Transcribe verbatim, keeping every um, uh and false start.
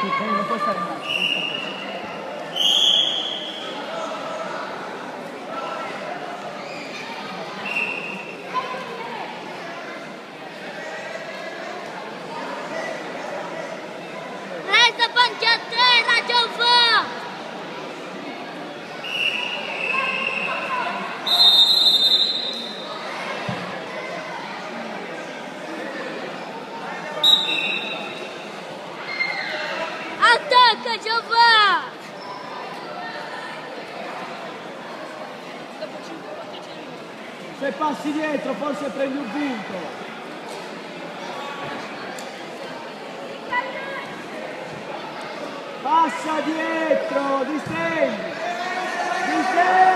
non puoi stare in basso. Resta avanti a terra, Giovanni! Attacca, Giovanni! Se passi dietro forse prendi un punto. Passa dietro, distendi! Distendi!